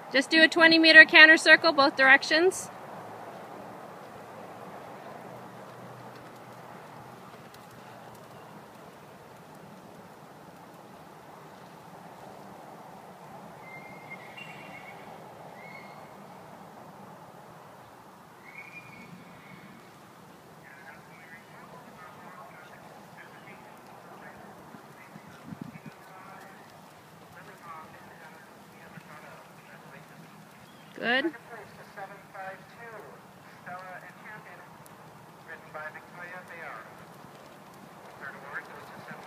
Just do a 20-meter canter circle both directions. Good. Written by Victoria Bayard. Third award goes to